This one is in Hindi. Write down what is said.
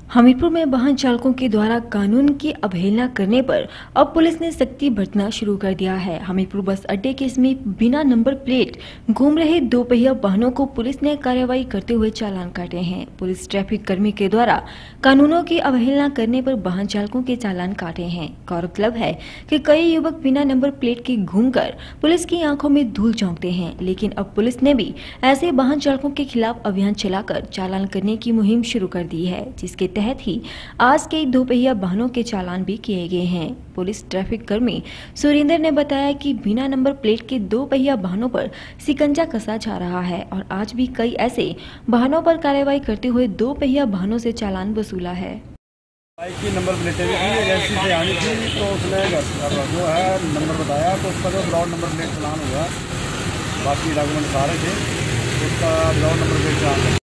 हमीरपुर में वाहन चालकों के द्वारा कानून की अवहेलना करने पर अब पुलिस ने सख्ती बरतना शुरू कर दिया है। हमीरपुर बस अड्डे के समीप बिना नंबर प्लेट घूम रहे दोपहिया वाहनों को पुलिस ने कार्रवाई करते हुए चालान काटे हैं। पुलिस ट्रैफिक कर्मी के द्वारा कानूनों की अवहेलना करने पर वाहन चालकों के चालान काटे हैं। गौरतलब है कि कई युवक बिना नंबर प्लेट के घूमकर पुलिस की आंखों में धूल झोंकते हैं, लेकिन अब पुलिस ने भी ऐसे वाहन चालकों के खिलाफ अभियान चलाकर चालान करने की मुहिम शुरू कर दी है, जिसके तहत ही आज कई दोपहिया वाहनों के चालान भी किए गए हैं। पुलिस ट्रैफिक कर्मी सुरेंद्र ने बताया कि बिना नंबर प्लेट के दोपहिया वाहनों पर शिकंजा कसा जा रहा है और आज भी कई ऐसे वाहनों पर कार्रवाई करते हुए दोपहिया वाहनों से चालान वसूला है। बाइक की नंबर प्लेटें भी थी, एजेंसी से आनी थी, तो उसने जो है नंबर बताया तो उसका जो ब्लॉड नंबर प्लेट चलान हुआ, बाकी डॉक्यूमेंट सारे थे, उसका ब्लॉड नंबर प्लेट चलान